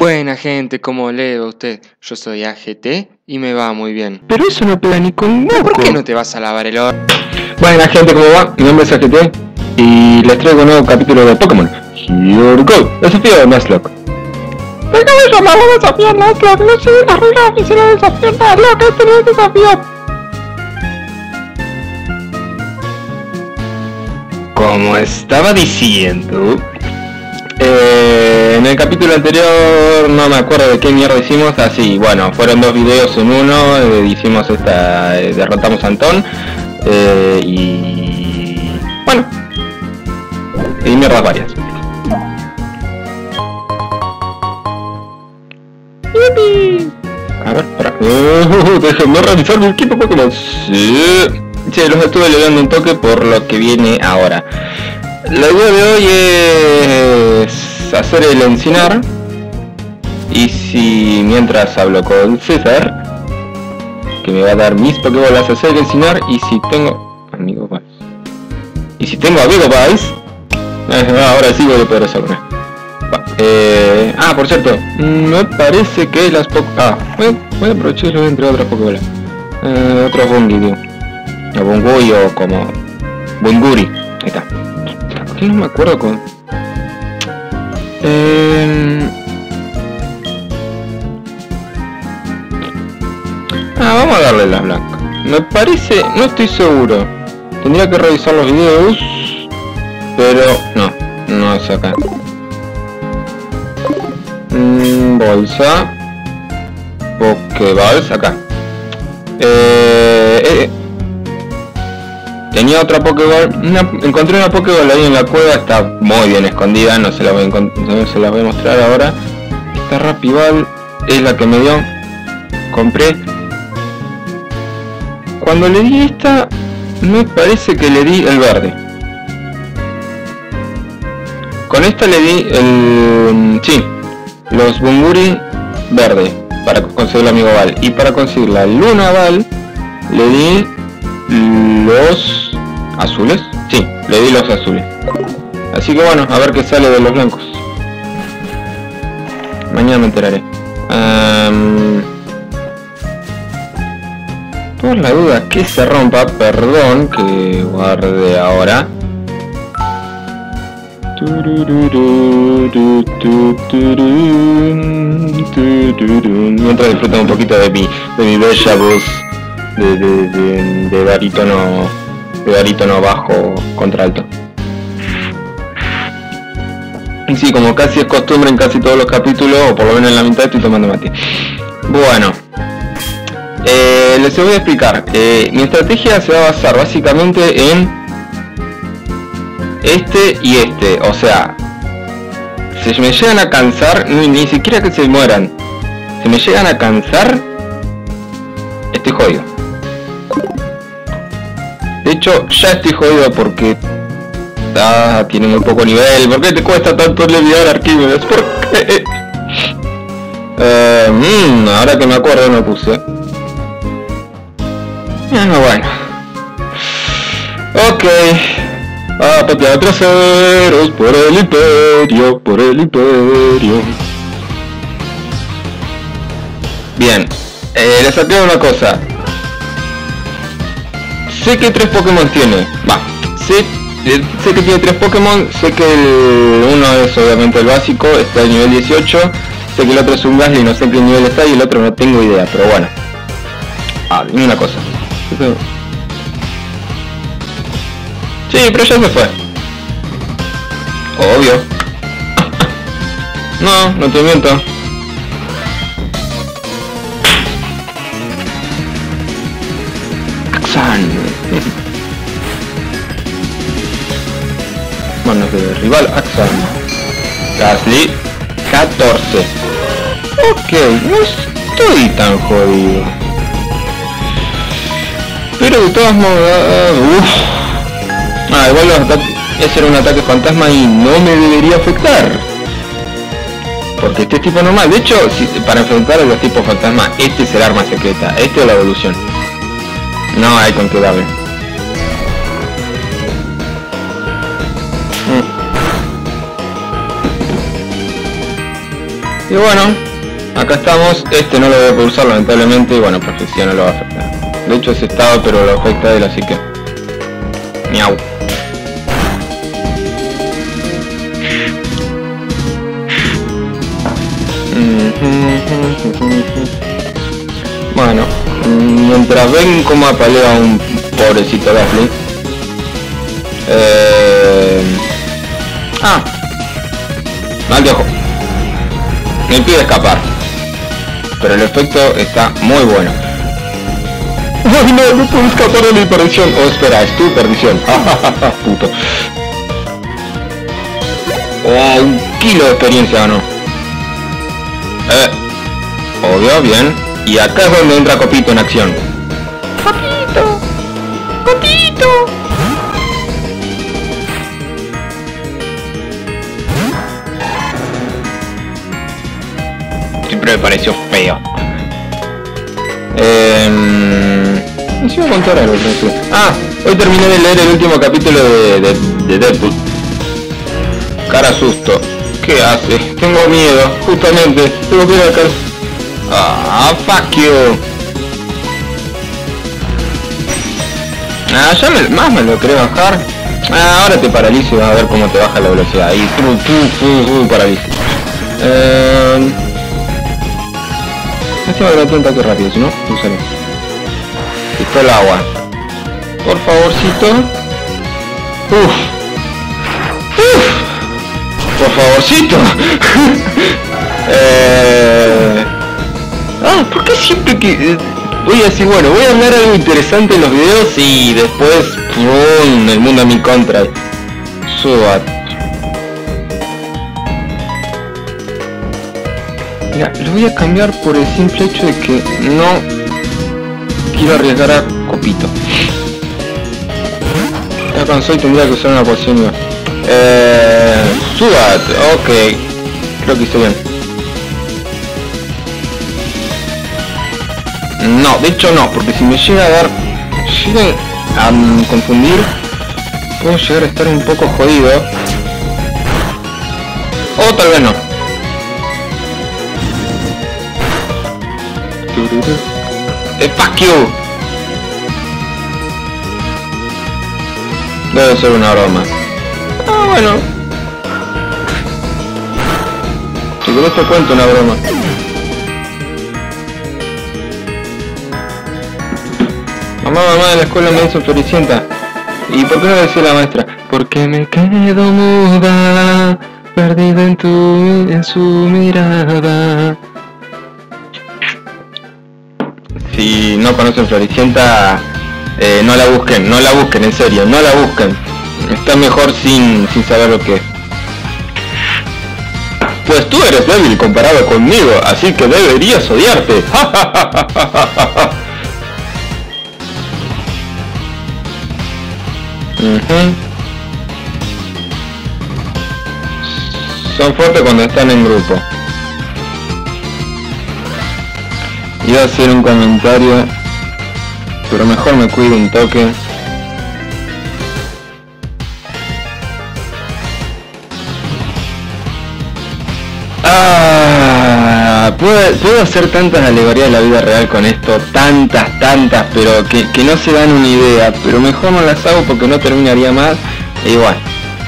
Buena gente, ¿cómo le va a usted? Yo soy AGT y me va muy bien. Pero eso no pega ni con moco. ¿Por qué no te vas a lavar el orto? Buena gente, ¿cómo va? Mi nombre es AGT y les traigo un nuevo capítulo de Pokémon Here we go, desafío de Nuzlocke. ¿Por qué me llamarlo desafío Nuzlocke? No sé las reglas oficiales del desafío Nuzlocke, este no es desafío. Como estaba diciendo, en el capítulo anterior no me acuerdo de qué mierda hicimos. Así, bueno, fueron dos videos en uno. Hicimos esta, derrotamos a Antón y bueno, y mierdas varias. ¡Yipi! A ver, para. Déjenme revisar mi equipo Pokémon. Sí, los estuve leyendo un toque por lo que viene ahora. La idea de hoy es hacer el encinar. Y si mientras hablo con César, que me va a dar mis Pokébolas a hacer el encinar. Y si tengo amigo Vice. Y si tengo amigo Vice, ahora sí voy a poder hacerlo. Por cierto, me parece que las voy a aprovecharlo entre otras Pokébolas. Otros Bungi, tío. O Bungui o como Bunguri. Ahí está. No me acuerdo con... vamos a darle las blancas. Me parece... no estoy seguro. Tendría que revisar los videos. Pero... no es acá. Bolsa. Pokéballs acá. Tenía otra Pokéball, encontré una Pokéball ahí en la cueva, está muy bien escondida, no se la voy a mostrar ahora. Esta Rapiball es la que me dio, compré. Cuando le di esta, me parece que le di el verde. Con esta le di los Bunguri verde, para conseguir el amigo Val. Y para conseguir la Luna Val, le di los azules. Sí, le di los azules. Así que bueno, a ver qué sale de los blancos. Mañana me enteraré. Por la duda que se rompa, perdón que guarde ahora. Mientras disfruto un poquito de mi bella voz de barítono bajo contra alto. Y sí, como casi es costumbre en casi todos los capítulos, o por lo menos en la mitad, estoy tomando mate. Bueno, les voy a explicar. Mi estrategia se va a basar básicamente en este y este. O sea, si me llegan a cansar, ni siquiera que se mueran, si me llegan a cansar, estoy jodido. De hecho, ya estoy jodido porque tiene muy poco nivel. ¿Por qué te cuesta tanto leviar Arquímedes? ¿Por qué? Ahora que me acuerdo no puse. Bueno. Ok. Patear traseros por el imperio. Bien. Les saqué una cosa. Sé que 3 Pokémon tiene. Sé que tiene 3 Pokémon. Sé que uno es obviamente el básico, está al nivel 18. Sé que el otro es un Gastly, no sé qué nivel está, y el otro no tengo idea, pero bueno. Dime una cosa. Sí, pero ya se fue. Obvio. No te miento. Axan. Manos de rival Axan. Gastly 14. Ok, no estoy tan jodido. Pero de todas modos... igual ese era un ataque fantasma y no me debería afectar. Porque este es tipo normal. De hecho, para enfrentar a los tipos fantasma, este es el arma secreta. Este es la evolución. No hay con qué darle. Y bueno, acá estamos. Este no lo voy a poder usar lamentablemente y bueno, profecía no lo va a afectar. De hecho es estado pero lo afecta a él, así que... Miau. Bueno, mientras ven cómo apalea a un pobrecito Gastly. Mal de ojo. Me impide escapar. Pero el efecto está muy bueno. ¡Ay no! No puedo escapar de mi perdición. Oh, espera, es tu perdición. Puto. Oh, 1 kilo de experiencia ganó. Obvio, bien. Y acá es donde entra Copito en acción. ¡Copito! ¡Copito! Siempre me pareció feo. No se iba a contar algo. Hoy terminé de leer el último capítulo de Deadpool. Cara susto. ¿Qué hace? Tengo miedo, justamente. Tengo que ir a la cárcel. Fuck you. Ya más me lo querés bajar. Ahora te paralizo y vas a ver cómo te baja la velocidad. Y paralizo. Lástima que no tengo un ataque rápido, si no, usaré. Pistola agua. Por favorcito. Por favorcito. ¿Por qué siempre que voy a decir, bueno, voy a hablar algo interesante en los videos y después ¡pum! El mundo a mi contra? Subat. Mira, lo voy a cambiar por el simple hecho de que no quiero arriesgar a Copito. Ya cansó y tendría que usar una poción yo. Subat, ok. Creo que hice bien. No, de hecho no, porque si me llega a dar... Llega a confundir, puedo llegar a estar un poco jodido. O tal vez no. Fuck you. Debe ser una broma. Bueno. Si querés te cuento una broma. Mamá, de la escuela me hizo Floricienta. ¿Y por qué no decía la maestra? Porque me quedo muda, perdida en su mirada. Si no conocen Floricienta, no la busquen, en serio, no la busquen. Está mejor sin saber lo que es. Pues tú eres débil comparado conmigo, así que deberías odiarte. Son fuertes cuando están en grupo. Iba a hacer un comentario, pero mejor me cuido un toque. Puedo hacer tantas alegorías de la vida real con esto, tantas, pero que no se dan una idea, pero mejor no las hago porque no terminaría más, e igual.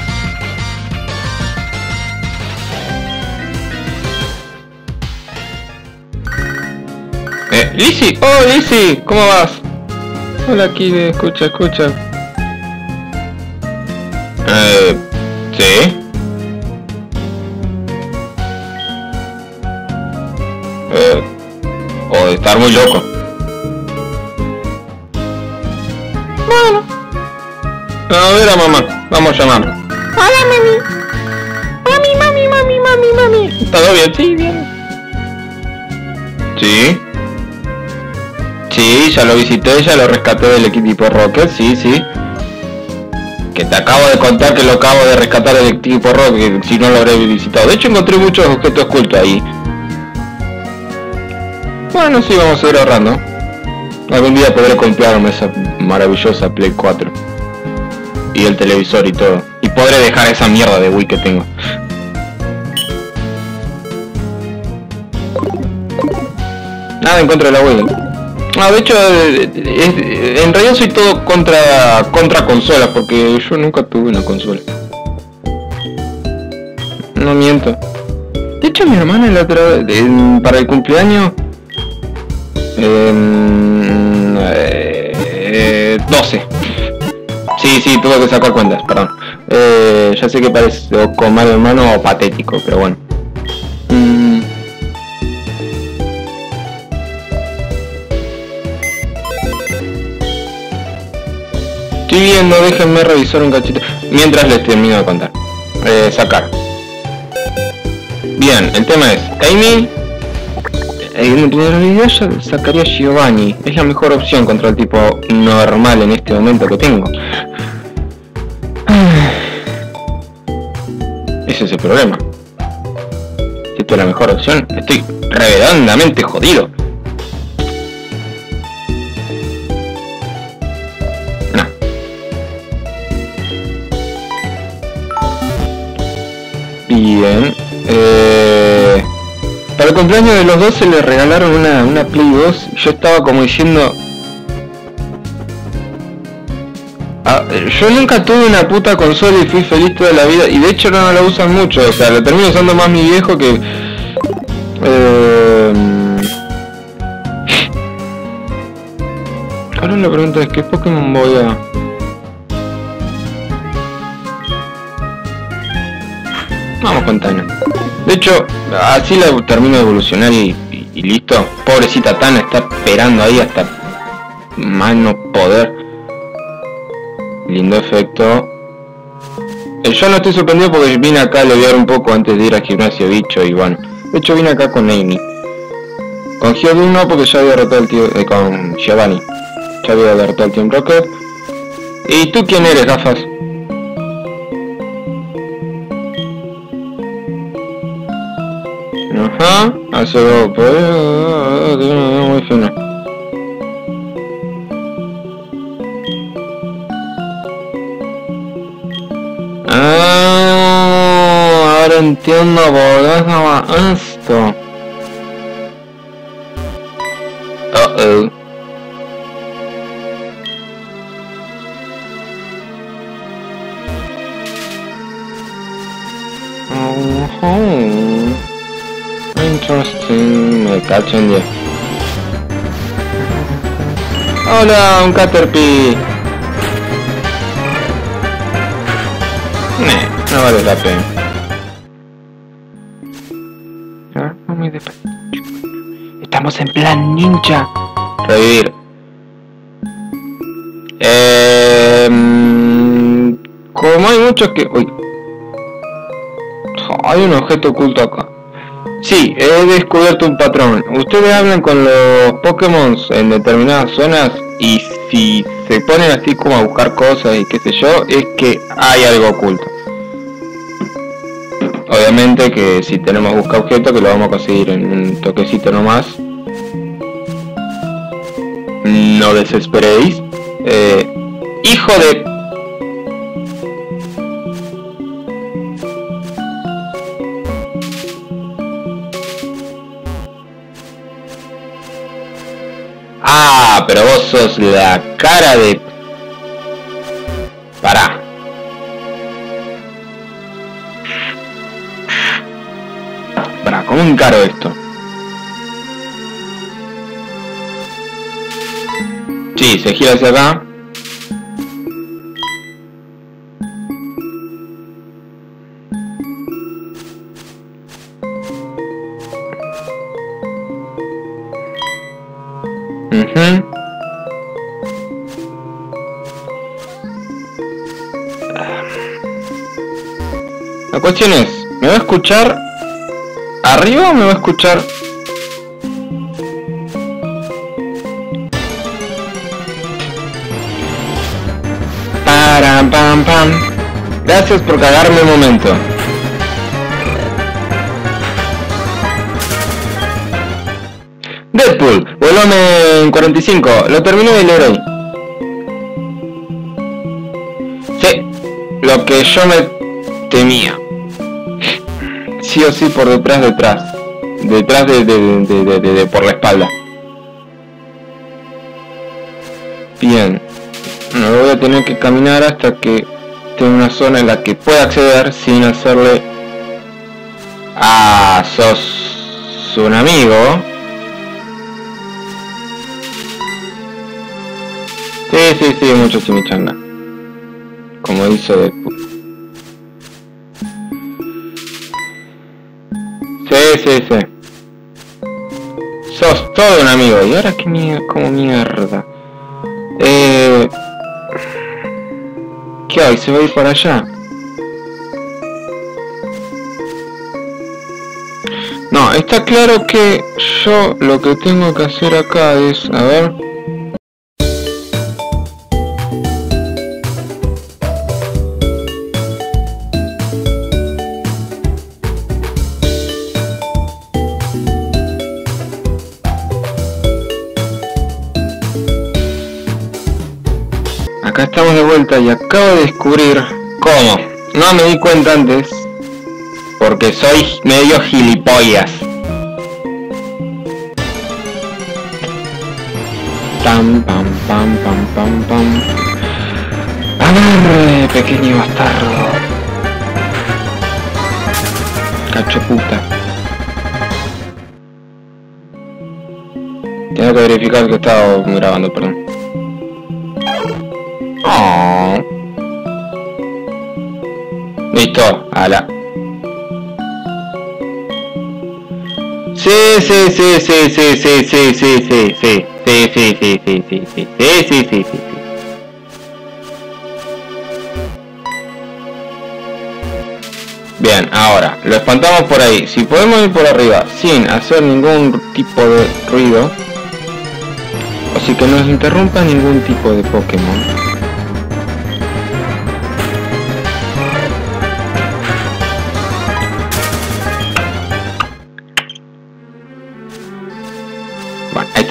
Lizzy, Lizzy, ¿cómo vas? Hola Kide, escucha. ¿Sí? O de estar muy loco. Bueno. A ver a mamá, vamos a llamarla. Hola mami. ¿Todo bien? Sí, bien. Sí. Sí, ya lo visité, ya lo rescaté del equipo Rocket, sí. Que te acabo de contar que lo acabo de rescatar del equipo Rocket, si no lo habré visitado. De hecho encontré muchos objetos ocultos ahí. Bueno, sí, vamos a ir ahorrando. Algún día podré comprarme esa maravillosa Play 4. Y el televisor y todo. Y podré dejar esa mierda de Wii que tengo. Nada en contra de la Wii. No, de hecho, en realidad soy todo contra consolas, porque yo nunca tuve una consola. No miento. De hecho, mi hermana la otra vez, para el cumpleaños... 12. Sí, tuve que sacar cuentas, perdón. Ya sé que parece o con mal hermano o patético, pero bueno. Estoy viendo, déjenme revisar un cachito mientras les termino de contar. Sacar. Bien, el tema es Amy. En realidad yo sacaría Giovanni. Es la mejor opción contra el tipo normal en este momento que tengo. Ese es el problema. Si esto es la mejor opción, estoy redondamente jodido. Bien. Para el cumpleaños de los dos se le regalaron una Play 2. Yo estaba como diciendo... yo nunca tuve una puta consola y fui feliz toda la vida. Y de hecho no la usan mucho. O sea, la termino usando más mi viejo que... Ahora la pregunta es, ¿qué Pokémon voy a...? Vamos con Tana. De hecho, así la termino de evolucionar y listo. Pobrecita Tana está esperando ahí hasta más no poder. Lindo efecto. Yo no estoy sorprendido porque vine acá a leviar un poco antes de ir al gimnasio bicho y bueno. De hecho vine acá con Amy. Con Giovanni no, porque ya había derrotado el tío... con Giovanni. Ya había derrotado el Team Rocket. ¿Y tú quién eres, gafas? Ajá, hace muy fino. Ahora entiendo por qué estaba esto. Interesting, me cacho en 10. Hola, un Caterpie. No vale la pena. Estamos en plan ninja. Revivir. Como hay muchos que... Uy. Hay un objeto oculto acá. Sí, he descubierto un patrón. Ustedes hablan con los Pokémon en determinadas zonas y si se ponen así como a buscar cosas y qué sé yo, es que hay algo oculto. Obviamente que si tenemos busca objeto, que lo vamos a conseguir en un toquecito nomás. No desesperéis. Hijo de... Ah, pero vos sos la cara de... Pará. Pará, ¿cómo encaro esto? Sí, se gira hacia acá. La cuestión es, ¿me va a escuchar arriba o me va a escuchar? Param, pam, pam. Gracias por cagarme un momento. Deadpool, volumen en 45, lo terminé de leer hoy. Sí, lo que yo me temía. Sí o sí por detrás. detrás de por la espalda. Bien. Me voy a tener que caminar hasta que tenga una zona en la que pueda acceder sin hacerle... Ah, sos un amigo. Sí, mucho chimichanga. Como hizo Deadpool. Sí. Sos todo un amigo. ¿Y ahora qué mierda? Como mierda. ¿Qué hay? ¿Se va a ir para allá? No, está claro que yo lo que tengo que hacer acá es... A ver... Acá estamos de vuelta y acabo de descubrir cómo. No me di cuenta antes porque soy medio gilipollas. Pam. A ver, pequeño bastardo. Cacho puta. Tengo que verificar que estaba grabando, perdón. Oh. Listo, ala. Sí. Bien, ahora, lo espantamos por ahí. Si podemos ir por arriba sin hacer ningún tipo de ruido, o sin que nos interrumpa ningún tipo de Pokémon. Bueno, ahí está.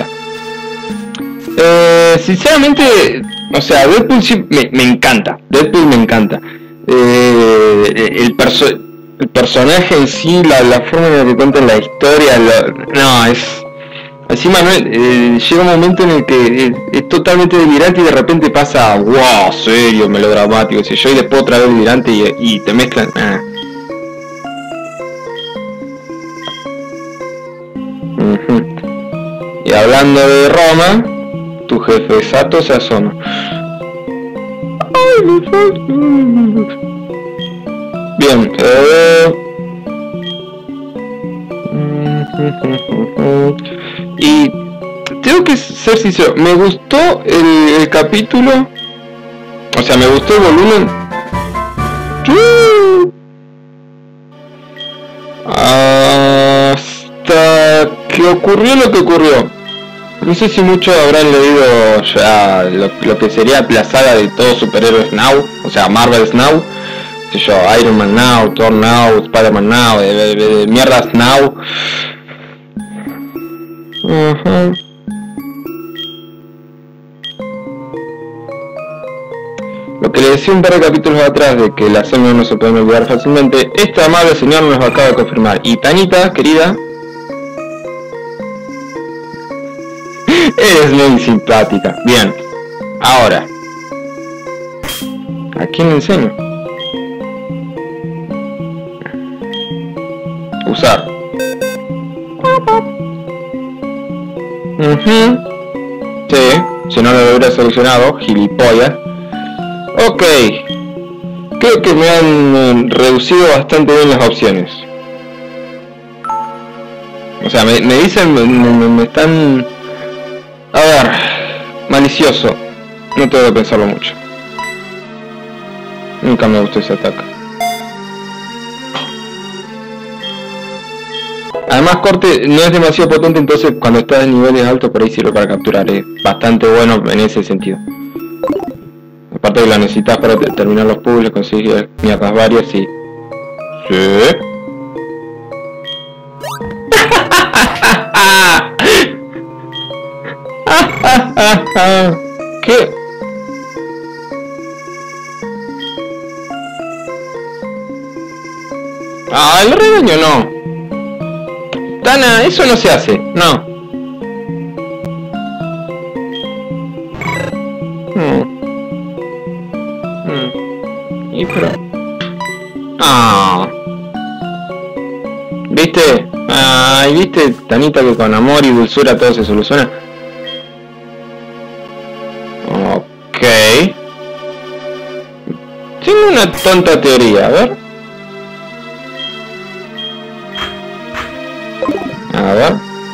Sinceramente, o sea, Deadpool sí me encanta. Deadpool me encanta. El personaje en sí, la forma en la que cuentan la historia, no, es... Encima llega un momento en el que es totalmente delirante y de repente pasa, wow, serio, melodramático, si yo, y después otra vez delirante y te mezclan. Y hablando de Roma, tu jefe Sato se asoma. Bien, y tengo que ser sincero, me gustó el capítulo, o sea, me gustó el volumen hasta que ocurrió lo que ocurrió. No sé si muchos habrán leído ya lo que sería la saga de todos superhéroes Now, o sea, Marvel's Now, sé yo, Iron Man Now, Thor Now, Spider-Man Now, mierdas Now. Lo que le decía un par de capítulos atrás de que las señas no se pueden olvidar fácilmente, este amable señor nos lo acaba de confirmar. Y Tanita, querida, eres muy simpática. Bien, ahora, ¿a quién le enseño? Usar. Sí, si no lo hubiera solucionado, gilipollas. Ok, creo que me han reducido bastante bien las opciones. O sea, me dicen, me están... A ver, malicioso. No tengo que pensarlo mucho. Nunca me gustó ese ataque. Además, corte no es demasiado potente, entonces cuando estás en niveles altos por ahí sirve para capturar. Es bastante bueno en ese sentido. Aparte que la necesitas para terminar los puzzles, conseguir mierdas varias y... Sí. ¿Qué? Ah, el regaño no. ventana, eso no se hace, no. Y pero... Ah. ¿Viste? Ay, ¿viste, Tanita, que con amor y dulzura todo se soluciona? Ok. Tengo una tonta teoría, a ver. A ver.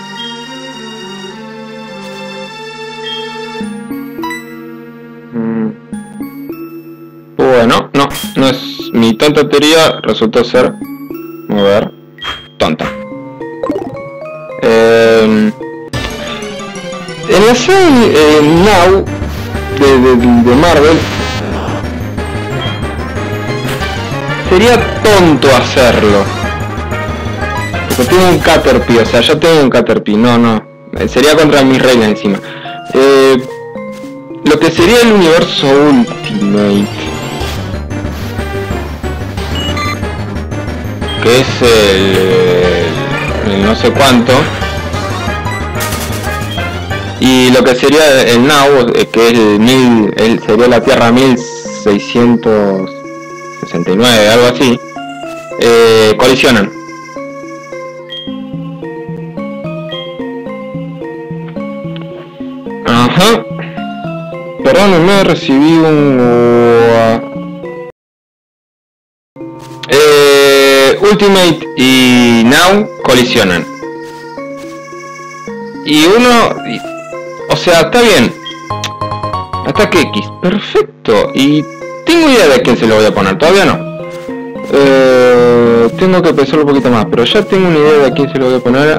Bueno, no es mi tonta teoría, resultó ser, a ver, tonta. En la serie Now de Marvel sería tonto hacerlo. Porque tengo un Caterpie, o sea, yo tengo un Caterpie, no. Sería contra mis reglas encima. Lo que sería el universo Ultimate, que es el no sé cuánto, y lo que sería el Now, que es sería la Tierra 1669, algo así, colisionan. Ajá. Perdónenme, recibí un... Ultimate y Now colisionan. Y uno... O sea, está bien. Ataque X. Perfecto. Y tengo idea de a quién se lo voy a poner. Todavía no. Tengo que pensarlo un poquito más. Pero ya tengo una idea de a quién se lo voy a poner.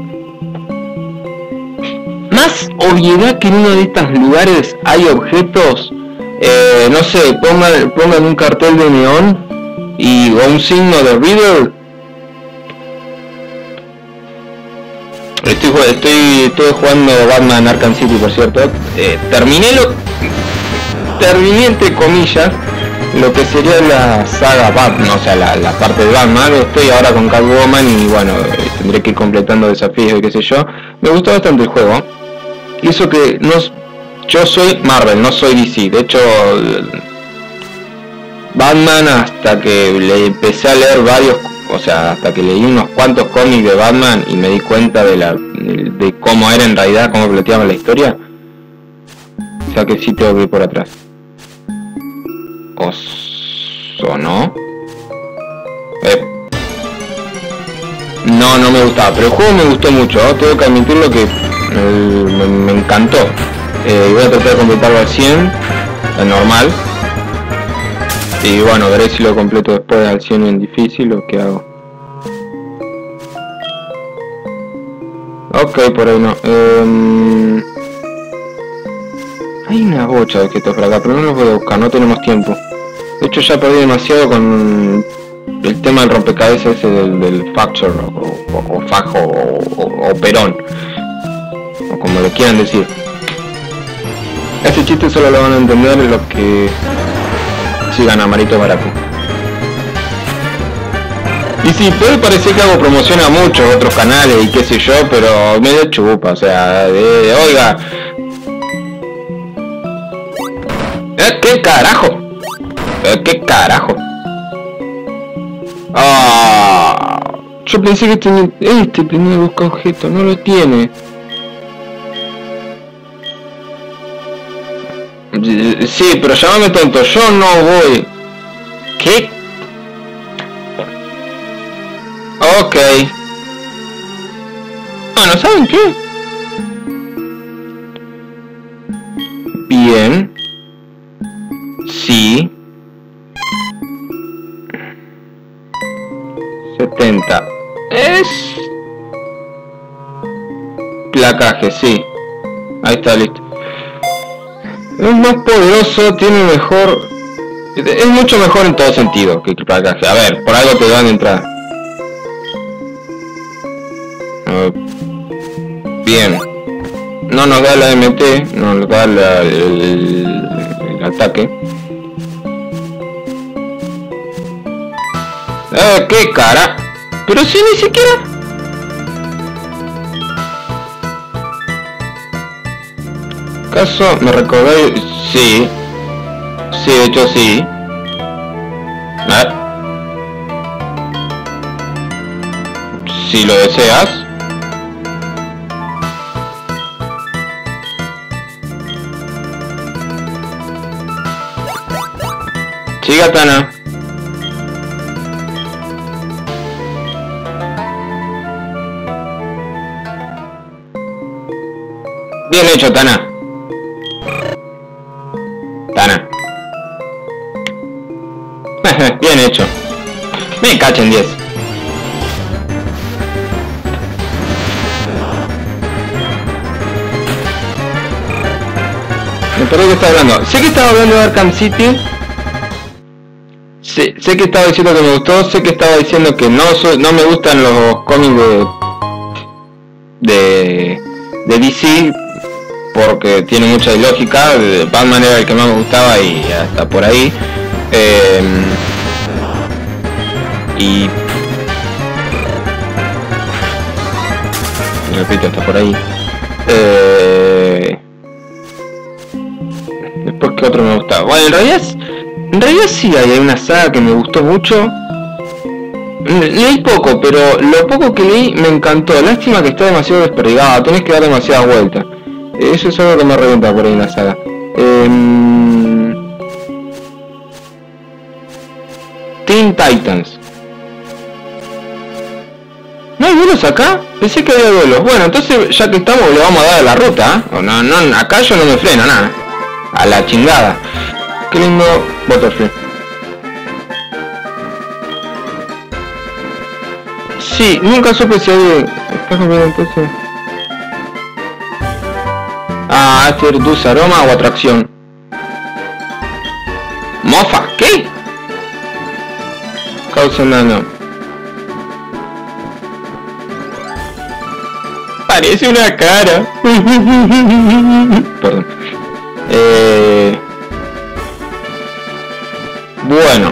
Más obviedad que en uno de estos lugares hay objetos. No sé, pongan un cartel de neón o un signo de Riddle. Estoy jugando Batman Arkham City, por cierto. Terminé entre comillas lo que sería la saga Batman, o sea, la parte de Batman. Estoy ahora con Catwoman y bueno, tendré que ir completando desafíos y qué sé yo. Me gustó bastante el juego. Y eso que no, yo soy Marvel, no soy DC. De hecho, Batman, hasta que le empecé a leer varios, o sea, hasta que leí unos cuantos cómics de Batman y me di cuenta de cómo era en realidad, cómo planteaban la historia. O sea que sí tengo que ir por atrás. ¿O no? No me gustaba, pero el juego me gustó mucho, ¿no? Tengo que admitirlo que me encantó. Voy a tratar de completarlo al 100, al normal. Y bueno, veré si lo completo después al 100 en difícil o qué hago. Ok, por ahí no. Hay una bocha de objetos por acá, pero no los voy a buscar, no tenemos tiempo. De hecho ya perdí demasiado con el tema del rompecabezas ese del Factor o Fajo o Perón, o como le quieran decir. Ese chiste solo lo van a entender los que sigan a Marito Baracu. Y sí, puede parecer que hago promoción a muchos otros canales y qué sé yo, pero medio chupa, o sea, oiga. ¿Qué carajo? ¿Qué carajo? Yo pensé que tenía que buscar objeto, no lo tiene. Sí, pero llámame tonto, yo no voy. ¿Qué? Ok. Bueno, ¿saben qué? Bien. Sí. 70. Es... placaje, sí. Ahí está, listo. Es más poderoso, tiene mejor... Es mucho mejor en todo sentido que el placaje. A ver, por algo te dan entrada. Bien. No nos da la MT, no nos da el ataque. ¿Qué cara? Pero si ni siquiera... ¿Acaso me recordáis? Sí. Sí, de hecho sí. A ver. Si lo deseas. Siga, Tana. Bien hecho, Tana. Tana. Bien hecho. Me cachen 10. Me perdí que estaba hablando. Sé que estaba hablando de Arkham City. Sé que estaba diciendo que me gustó. Sé que estaba diciendo que no me gustan los cómics de DC. Porque tiene mucha lógica. Batman era el que más me gustaba y hasta por ahí. Y repito, hasta por ahí. Después, ¿qué otro me gustaba? Bueno, en realidad sí hay una saga que me gustó mucho. Leí poco, pero lo poco que leí me encantó. Lástima que está demasiado desperdigada, tenés que dar demasiadas vueltas. Eso es algo que me revienta por ahí en la saga. Teen Titans. ¿No hay vuelos acá? Pensé que había vuelos. Bueno, entonces ya que estamos le vamos a dar a la ruta, ¿eh? No, acá yo no me freno nada. A la chingada. Qué lindo Butterfly. Sí, nunca supe si hay... ¿Está comiendo entonces? Ah, este reduce aroma o atracción. Mofa, ¿qué? Causa daño. Parece una cara. Perdón. Bueno.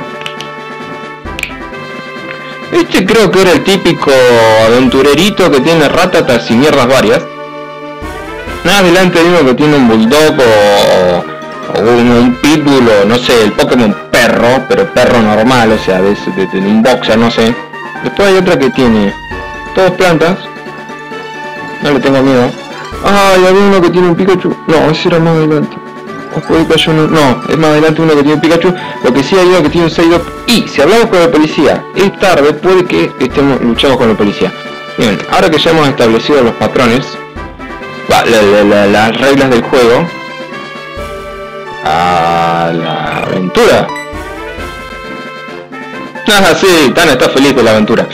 Este creo que era el típico aventurerito que tiene ratatas y mierdas varias. Nada adelante de uno que tiene un bulldog o un pitbull o no sé, el Pokémon perro, pero perro normal, o sea, de un boxer, no sé. Después hay otra que tiene todas plantas. No le tengo miedo. Ah, y había uno que tiene un Pikachu. No, ese era más adelante. O puede que haya uno... No, es más adelante uno que tiene un Pikachu. Lo que sí hay uno que tiene un Psyduck. Y si hablamos con el policía, es tarde, puede que luchamos con el policía. Bien, ahora que ya hemos establecido los patrones, las reglas del juego, a la aventura. Ah, sí, Tana está feliz de la aventura.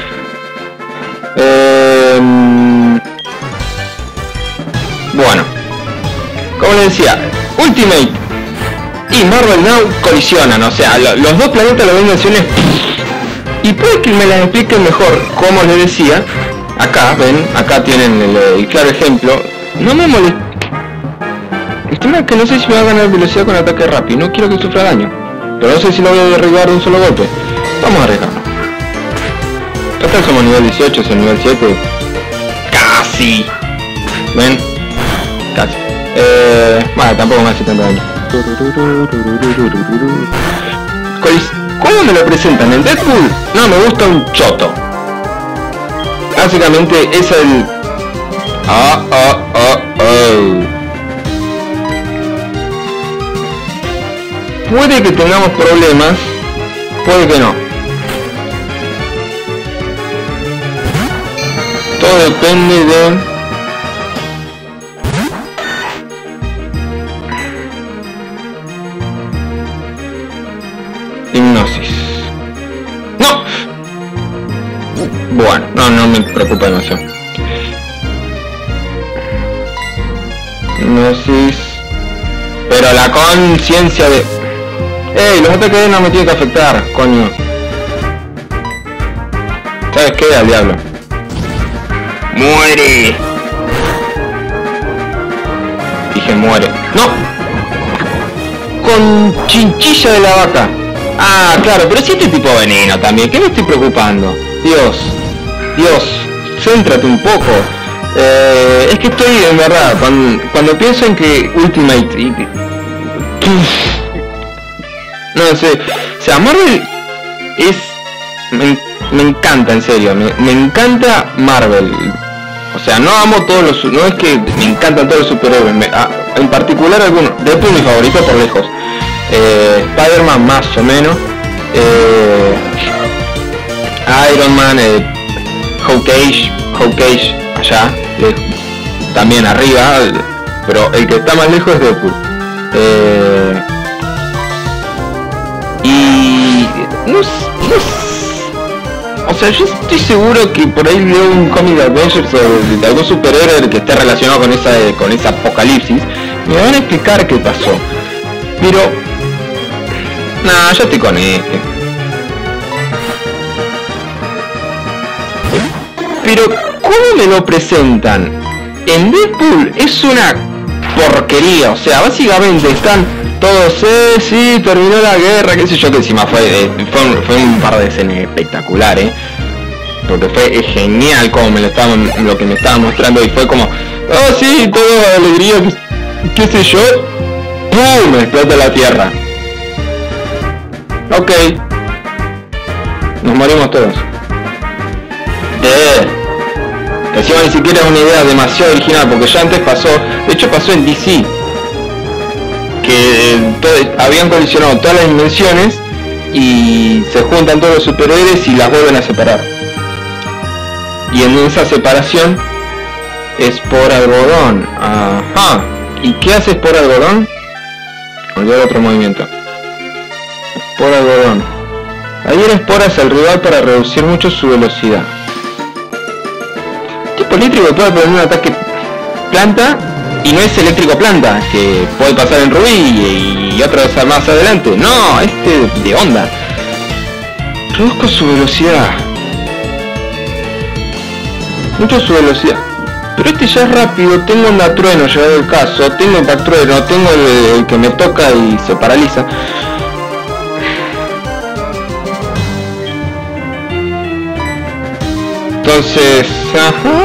Bueno, como les decía, Ultimate y Marvel Now colisionan, o sea, los dos planetas lo ven en acciones. Y puede que me las expliquen mejor, como les decía. Acá, ven, acá tienen el claro ejemplo. No me molesta. El tema es que no sé si me va a ganar velocidad con ataque rápido. No quiero que sufra daño. Pero no sé si lo voy a derribar de un solo golpe. Vamos a arriesgarnos. Acá somos nivel 18, es el nivel 7. Casi. ¿Ven? Casi. Bueno, tampoco me hace tanto daño. ¿Cómo me lo presentan? ¿En Deadpool? No, me gusta un choto. Básicamente es el... Puede que tengamos problemas, puede que no. Todo depende de... Hipnosis. ¡No! Bueno, no me preocupa demasiado. Hipnosis. Pero la conciencia de... ¡Ey! Los ataques no me tienen que afectar, coño. ¿Sabes qué? Al diablo. ¡Muere! Dije muere. ¡No! Con chinchilla de la vaca. Ah, claro, pero si este tipo de veneno también. ¿Qué me estoy preocupando? Dios, céntrate un poco. Es que estoy, en verdad, cuando pienso en que Ultimate... no sé, o sea, Marvel es... Me encanta, en serio, me encanta Marvel. O sea, no amo todos los... No es que me encantan todos los superhéroes, en particular algunos. Deadpool es mi favorito por lejos. Spider-Man más o menos. Iron Man, Hawkeye allá, también arriba, pero el que está más lejos es Deadpool. Y no sé, o sea, yo estoy seguro que por ahí leo un cómic de Avengers o de algún superhéroe que esté relacionado con esa apocalipsis, me van a explicar qué pasó. Pero nah, yo estoy con este. Pero ¿cómo me lo presentan? En Deadpool es una porquería, o sea, básicamente están todos, sí, terminó la guerra, qué sé yo, que encima fue un par de escenas espectaculares, porque fue genial como lo que me estaban mostrando, y fue como, oh sí, toda alegría, qué sé yo, ¡pum! Explota la tierra. Ok, nos morimos todos. Encima ni siquiera es una idea demasiado original, porque ya antes pasó, de hecho pasó en DC, que habían colisionado todas las dimensiones y se juntan todos los superhéroes y las vuelven a separar. Y en esa separación es por algodón. Ajá. ¿Y qué hace por algodón? Olvidar otro movimiento. Por algodón. Ayer esporas al rival para reducir mucho su velocidad. Tipo eléctrico puede poner un ataque planta y no es eléctrico planta, que puede pasar en Rubí y otros más adelante. No, este de onda. Reduzco su velocidad. Mucho su velocidad. Pero este ya es rápido, tengo onda trueno, llegado el caso, tengo impact trueno, tengo el que me toca y se paraliza. Entonces, ajá.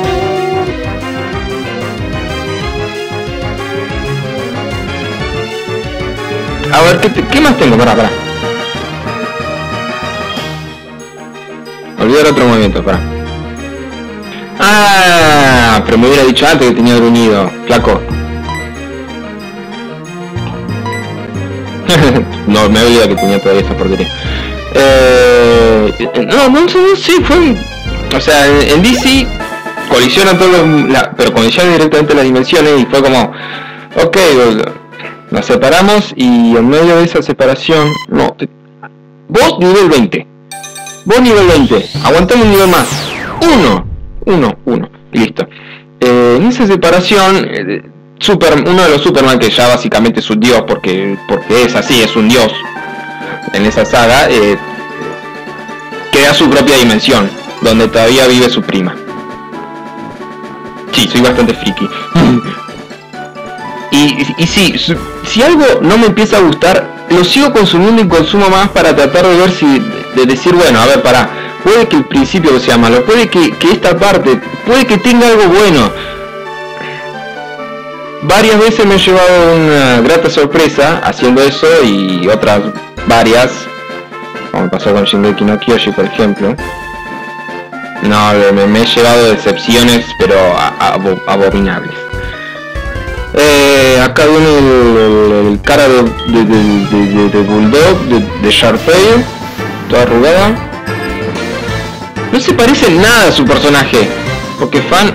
A ver, ¿qué más tengo? Pará. Olvidar otro movimiento, pará. Ah, pero me hubiera dicho antes que tenía gruñido, flaco. No, me olvidé que tenía todavía esa porquería. No sé, fue... O sea, en DC colisionan todos pero colisionan directamente las dimensiones y fue como... Ok, nos separamos y en medio de esa separación... No, vos nivel 20. Vos nivel 20. Aguantame un nivel más. Uno. Y listo. En esa separación... uno de los Superman, que ya básicamente es un dios, porque es así, es un dios en esa saga, crea su propia dimensión, donde todavía vive su prima. Sí, soy bastante friki. Y sí, si algo no me empieza a gustar, lo sigo consumiendo y consumo más para tratar de ver de decir, bueno, a ver, pará, puede que el principio sea malo, puede que esta parte, puede que tenga algo bueno. Varias veces me he llevado una grata sorpresa haciendo eso y otras varias, como pasó con Shingeki no Kyoshi, por ejemplo. No, me he llevado decepciones, pero abominables. Acá viene el cara de Bulldog, de Sharpay, toda arrugada. No se parece en nada a su personaje, porque fan...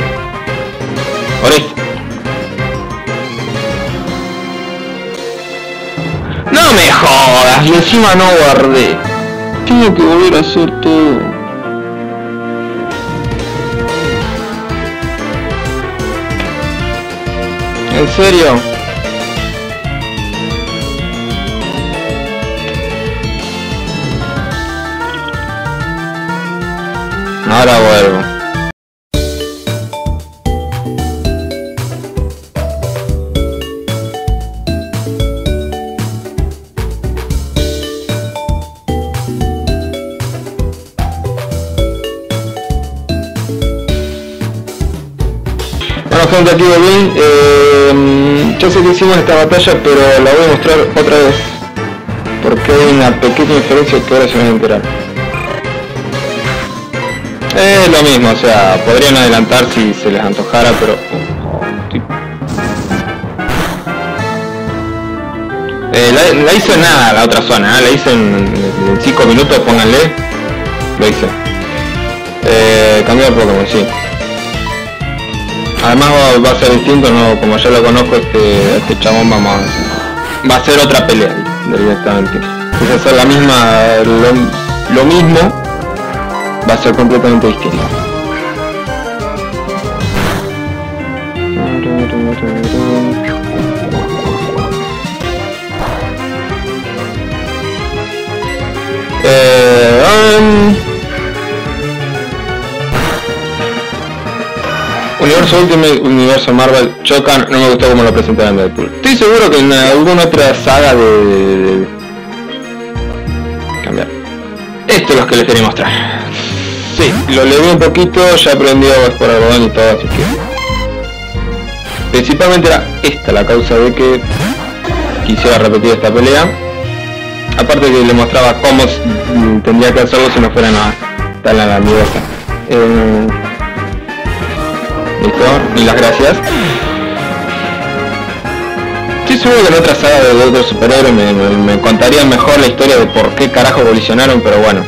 No me jodas, y encima no guardé. Tengo que volver a hacer todo. ¿En serio? Ahora vuelvo. Bueno, gente, aquí volví. Yo sé que hicimos esta batalla, pero la voy a mostrar otra vez. Porque hay una pequeña diferencia que ahora se van a enterar. Es lo mismo, o sea, podrían adelantar si se les antojara, pero... la hice en nada, la otra zona, la hice en 5 minutos, pónganle. Lo hice. Cambió el Pokémon, sí. Además va a ser distinto, no, como ya lo conozco, este chabón va a ser otra pelea directamente. Es hacer la misma, lo mismo, va a ser completamente distinto. Universo Ultimate, Universo Marvel chocan, no me gustó como lo presentaron en Deadpool. Estoy seguro que en alguna otra saga de... cambiar. Esto es lo que les quería mostrar. Sí, lo leí un poquito, ya aprendió por algodón y todo, así que... Principalmente era esta la causa de que quisiera repetir esta pelea. Aparte que le mostraba cómo tendría que hacerlo si no fuera nada tan a la mierda. Listo, y las gracias. Estoy seguro que en otra saga de otros superhéroes me contarían mejor la historia de por qué carajo evolucionaron, pero bueno.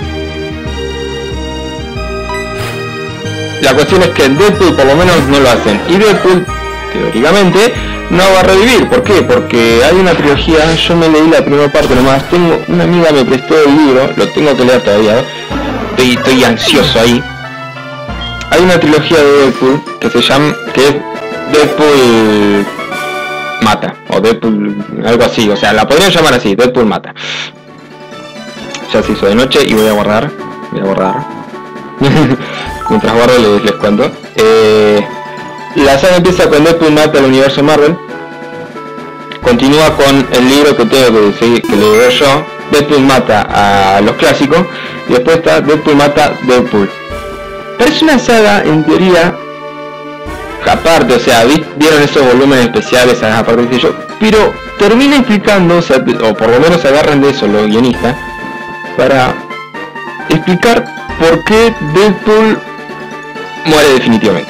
La cuestión es que en Deadpool por lo menos no lo hacen. Y Deadpool, teóricamente, no va a revivir. ¿Por qué? Porque hay una trilogía, yo me leí la primera parte nomás, una amiga me prestó el libro, lo tengo que leer todavía, estoy ansioso ahí. Hay una trilogía de Deadpool que se llama, que es Deadpool Mata, o Deadpool, algo así, o sea, la podrían llamar así, Deadpool Mata. Ya se hizo de noche y voy a guardar. Mientras guardo les cuento. La saga empieza con Deadpool mata al universo Marvel. Continúa con el libro que tengo que seguir, que leo yo. Deadpool mata a los clásicos. Y después está Deadpool mata Deadpool. Parece una saga, en teoría, aparte, o sea, vieron esos volúmenes especiales, aparte de yo, pero termina explicando, o sea, o por lo menos se agarran de eso los guionistas, para explicar por qué Deadpool muere definitivamente.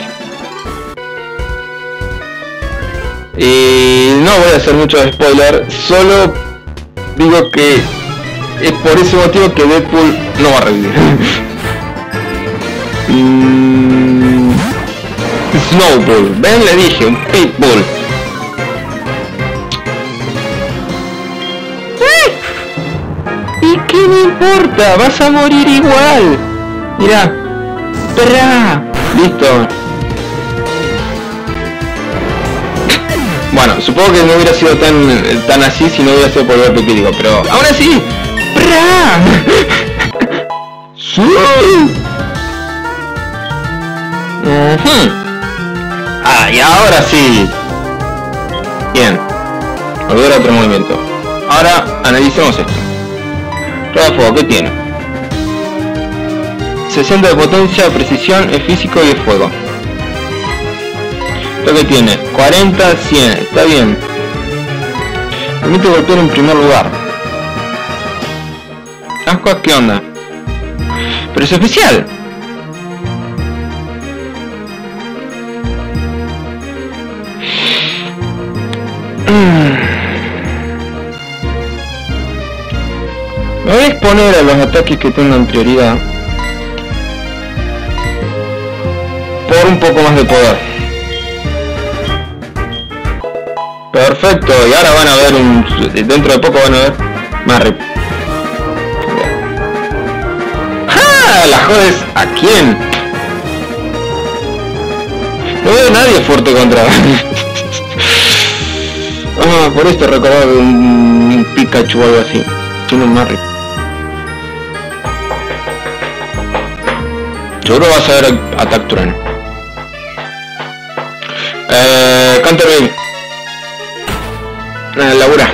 Y no voy a hacer mucho spoiler, solo digo que es por ese motivo que Deadpool no va a revivir. Snowball, ven, le dije, un pitbull. ¿Y qué me importa? Vas a morir igual. Mira, ¡perra! Listo. Bueno, supongo que no hubiera sido tan así si no hubiera sido por el pipídico, pero aún así, ¡perra! ¡Sí! Ah, y ahora sí. Bien. Volver a otro movimiento. Ahora analicemos esto. Prueba de fuego, ¿qué tiene? 60 de potencia, precisión, es físico y es fuego. Lo que tiene 40, 100, está bien. Permite golpear en primer lugar. Ascuas, ¿qué onda? Pero es especial. Me voy a exponer a los ataques que tengan prioridad por un poco más de poder. Perfecto, y ahora van a ver dentro de poco van a ver más rip. ¡Ah! ¿La jodes a quién? No veo a nadie fuerte contra. Ah, por esto recordaba un Pikachu o algo así. Tiene un Marry. Seguro vas a ver Attack Trueno. Canterville. Labura.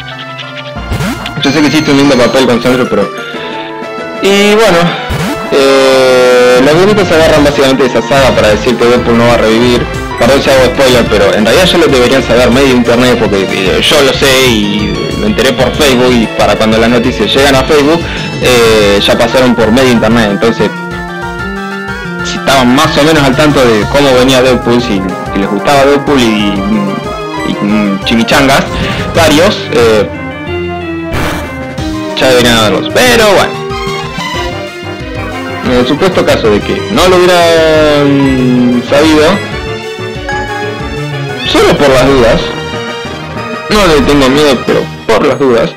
Yo sé que hiciste un lindo papel con Sandro, pero... Y bueno, los bonitos agarran básicamente esa saga para decir que Deadpool no va a revivir. perdón si hago spoiler, pero en realidad ya lo deberían saber medio internet, porque yo lo sé y lo enteré por Facebook, y para cuando las noticias llegan a Facebook ya pasaron por medio internet. Entonces, si estaban más o menos al tanto de cómo venía Deadpool, si les gustaba Deadpool y chimichangas varios, ya deberían haberlos. Pero bueno, en el supuesto caso de que no lo hubieran sabido, solo por las dudas, no le tengo miedo, pero por las dudas,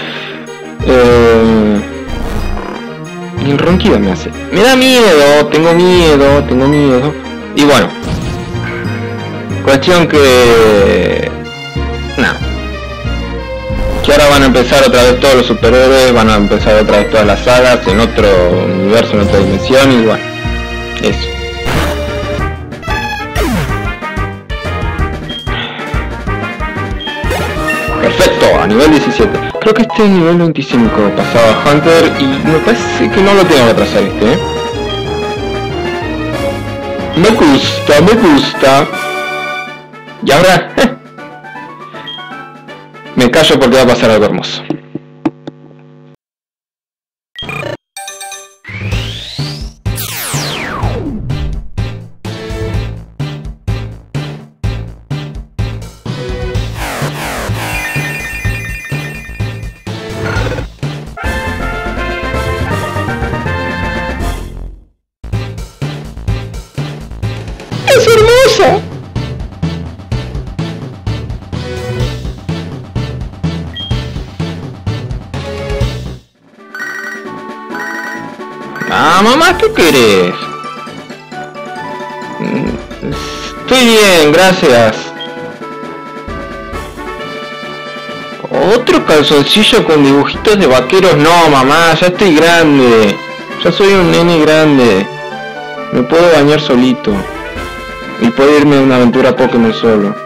el ronquido me da miedo, tengo miedo. Y bueno, cuestión que nada, que ahora van a empezar otra vez todos los superhéroes, van a empezar otra vez todas las sagas en otro universo, en otra dimensión, y bueno, eso. Perfecto, a nivel 17. Creo que este es nivel 25, pasaba Hunter, y me parece que no lo tengo que atrasar este, Me gusta. Y ahora, me callo porque va a pasar algo hermoso. ¡Es hermosa! Ah, mamá, ¿qué querés? Estoy bien, gracias. ¿Otro calzoncillo con dibujitos de vaqueros? No, mamá, ya estoy grande. Ya soy un nene grande. Me puedo bañar solito. Y puedo irme a una aventura Pokémon solo.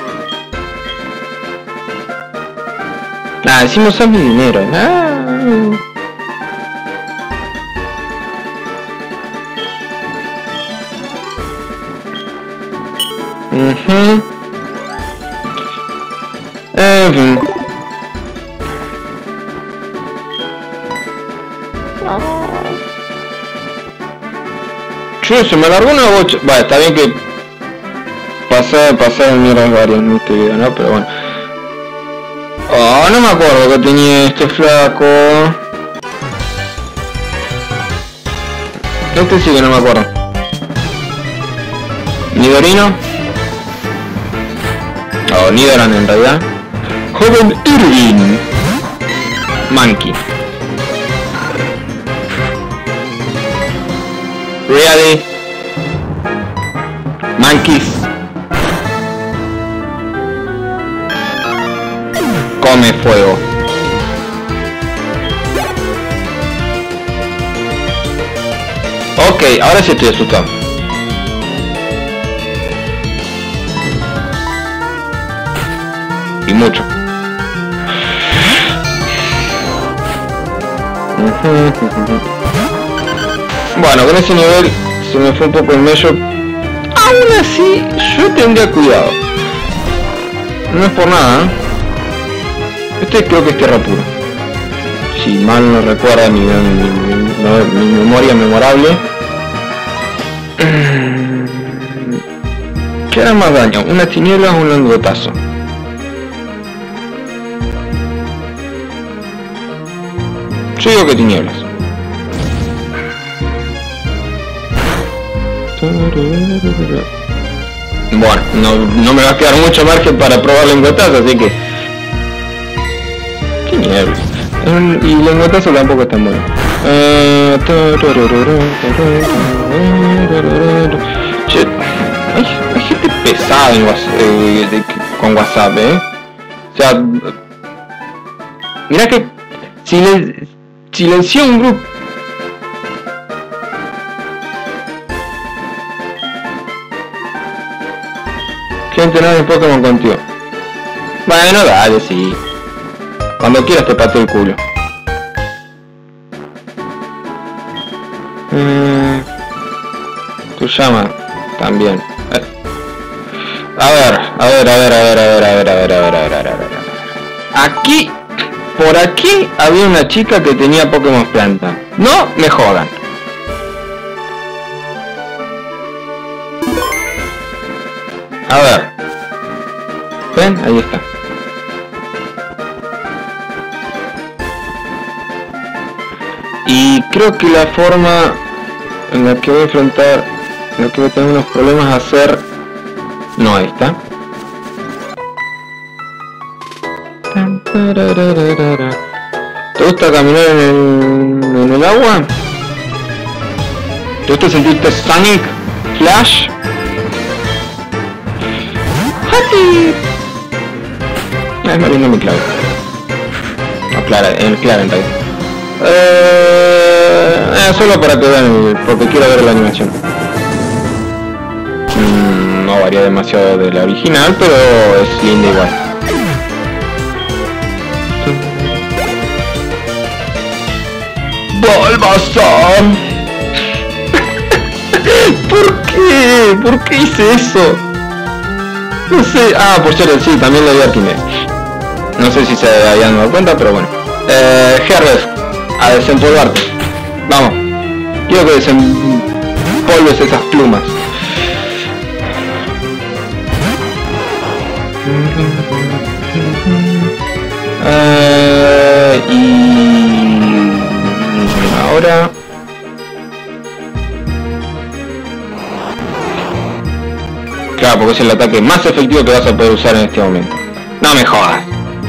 Ah, decimos a mi dinero. En fin. Che, se me largó una bocha. Bueno, está bien que pasé de mierdas varias en este video, ¿no? Pero bueno. Oh, no me acuerdo que tenía este flaco. Este sí que no me acuerdo. Nidorino. Oh, Nidoran en realidad. Joven Irving. Monkey. Really? Monkeys. Come fuego. Ok, ahora sí estoy asustado. Y mucho. Bueno, con ese nivel se me fue un poco el medio. Aún así, yo tendría cuidado. No es por nada, ¿eh? Este creo que es tierra pura. Si mal no recuerda mi memoria memorable. ¿Qué hará más daño? ¿Una tiniebla o un langotazo? Yo digo que tinieblas. Bueno, no me va a quedar mucho margen para probar langotazo, así que... Tinieblas. Y langotazo tampoco es tan bueno. Hay gente pesada con WhatsApp, O sea... Mira que... Silenció un grupo. Quiero entrenar en Pokémon contigo. Bueno, dale, sí. Cuando quieras te pateo el culo. Tu llama también. Aquí, por aquí había una chica que tenía Pokémon planta. No me jodan. A ver. ¿Ven? Ahí está. Y creo que la forma en la que voy a enfrentar, en la que voy a tener unos problemas a hacer... No, ahí está. ¿Te gusta caminar en el agua? ¿Te gusta sentirte Sonic? Flash? ¡Happy! Es más lindo mi clave. No, Clara, en realidad. Solo para que vean, porque quiero ver la animación. No varía demasiado de la original, pero es linda igual. ¡Bulbasaur! ¿Por qué? ¿Por qué hice eso? No sé. Ah, por cierto, sí, también lo di a Arquímedes. No sé si se habían dado cuenta, pero bueno. Herbert, a desempolvarte. Vamos. Quiero que desempolves esas plumas. Y ahora claro, porque es el ataque más efectivo que vas a poder usar en este momento. No me jodas.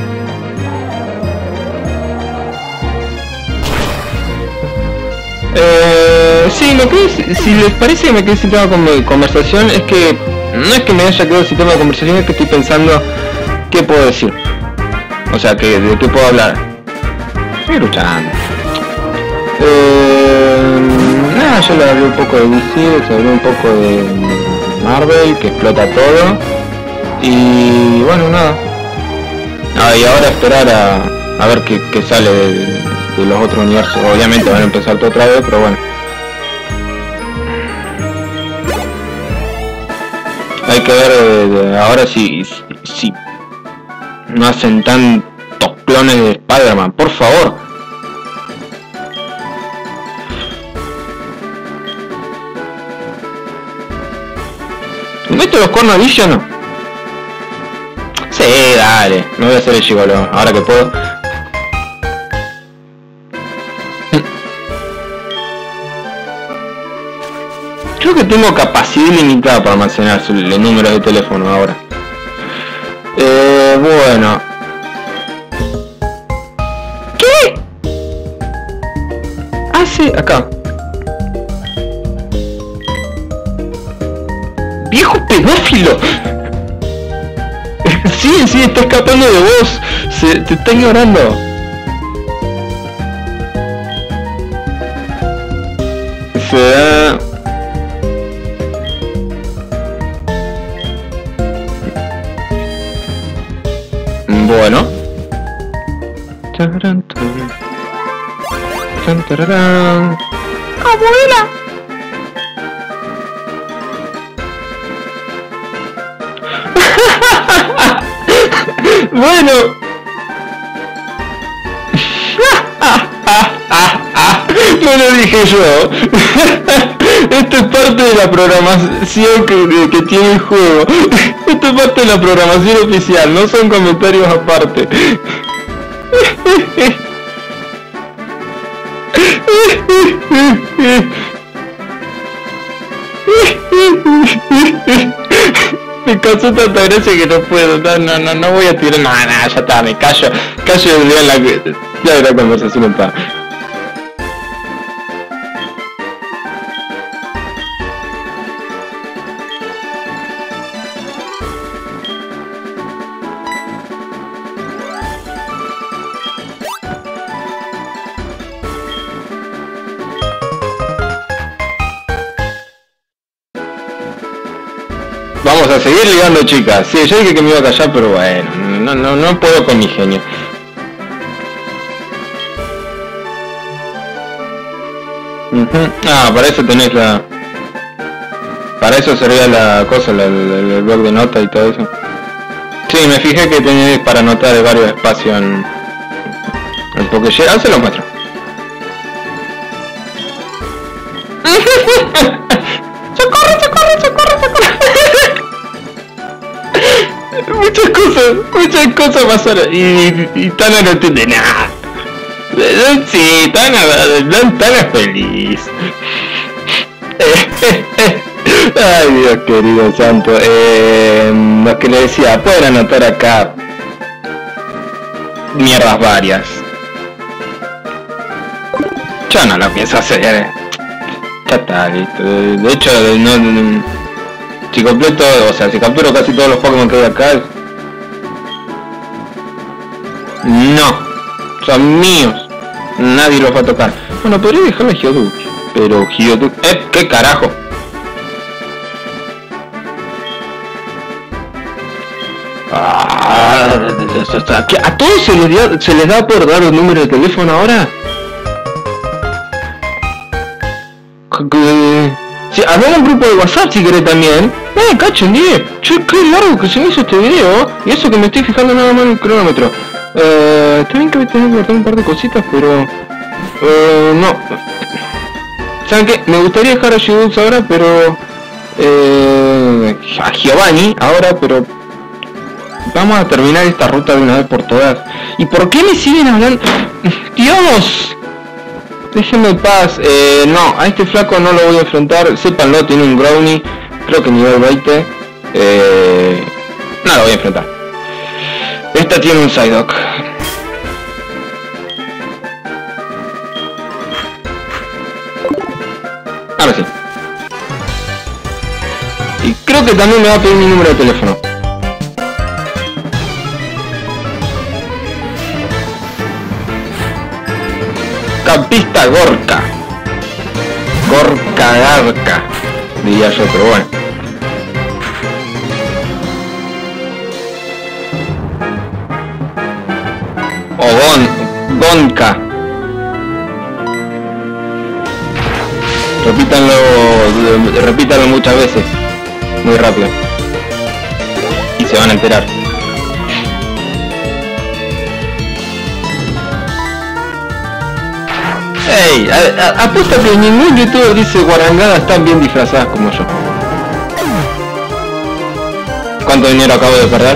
Sí, lo que es, si les parece que me quedé sin tema de conversación, es que no es que me haya quedado sin tema de conversación, es que estoy pensando qué puedo decir. O sea, de qué puedo hablar. Estoy luchando. Nada, yo le hablé un poco de DC, les hablé un poco de Marvel, que explota todo. Y bueno, nada. Y ahora esperar a ver qué sale de los otros universos. Obviamente van a empezar todo otra vez, pero bueno. Hay que ver ahora si no hacen tantos clones de Spider-Man, por favor. ¿Meto los cuernos a Vision o no? Sí, dale, me voy a hacer el gigolo, ahora que puedo. Creo que tengo capacidad ilimitada para almacenar los números de teléfono ahora. Bueno. ¿Qué? Ah, sí, acá. ¡Viejo pedófilo! Sí, está escapando de vos. Te está ignorando. Bueno. ¡Abuela! Bueno. No lo dije yo. Esto es parte de la programación que tiene el juego. Esto es parte de la programación oficial, no son comentarios aparte. Me causó tanta gracia que no puedo. No voy a tirar nada, ya está, me callo ya la conversación está. Vamos a seguir ligando, chicas. Sí, yo dije que me iba a callar, pero bueno, no puedo con mi genio. Ah, para eso tenés la... Para eso servía la cosa, el blog de nota y todo eso. Sí, me fijé que tenés para anotar varios espacios en el Pokéshare. Ahora se lo muestro. ¡Socorro! Muchas cosas pasaron y Tana no entiende nada. Sí, Tana es feliz. Ay, Dios querido santo. Lo que le decía, pueden anotar acá mierdas varias. Yo no lo pienso hacer. Ya está, listo. De hecho, si completo, o sea, si capturo casi todos los Pokémon que hay acá, no, son míos. Nadie los va a tocar. Bueno, podría dejarle a Geodude, pero Geodude... ¿qué carajo? ¿A todos se les da por dar el número de teléfono ahora? Sí, habrá un grupo de WhatsApp si querés también. Cacho, en 10. Che, qué largo que se me hizo este video. Y eso que me estoy fijando nada más en el cronómetro. Está bien que voy a tener que cortar un par de cositas, pero... no. ¿Saben qué? Me gustaría dejar a Geodude ahora, pero... a Giovanni ahora, pero... vamos a terminar esta ruta de una vez por todas. ¿Y por qué me siguen hablando? ¡Dios! Déjenme en paz. No, a este flaco no lo voy a enfrentar. Sépanlo, tiene un Brownie. Creo que nivel 20. No lo voy a enfrentar. Esta tiene un Psyduck. Ahora sí. Y creo que también me va a pedir mi número de teléfono. Campista Gorka. Garca, diría yo, pero bueno. O Gonka. Repítanlo muchas veces. Muy rápido. Y se van a enterar. Hey, apuesta que ningún youtuber dice guarangadas tan bien disfrazadas como yo. ¿Cuánto dinero acabo de perder?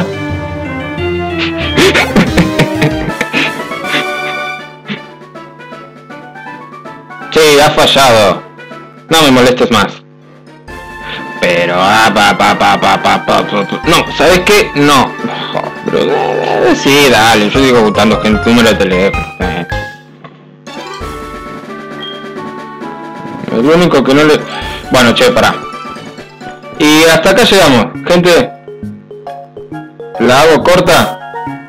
Sí, has fallado. No me molestes más. Pero... no, ¿sabes qué? No. Sí, dale, yo digo buscando gente, número de teléfono. Lo único que no le... Bueno, che, pará. Y hasta acá llegamos, gente. ¿La hago corta?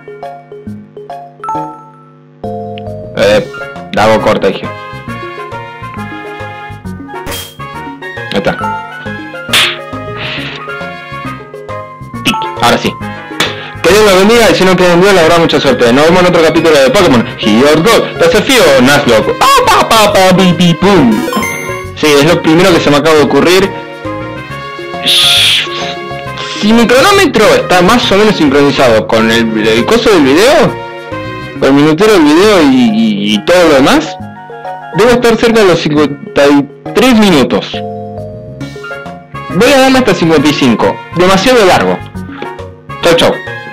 La hago corta, dije. Ahí está. Ahora sí. Que Dios los bendiga y si no queden bien, la habrá mucha suerte. Nos vemos en otro capítulo de Pokémon Heroes Go. Desafío Nuzlocke. ¡Pum! Sí, es lo primero que se me acaba de ocurrir. Si mi cronómetro está más o menos sincronizado con el coso del video, con el minutero del video y todo lo demás, debo estar cerca de los 53 minutos. Voy a darle hasta 55. Demasiado largo. Chau, chau.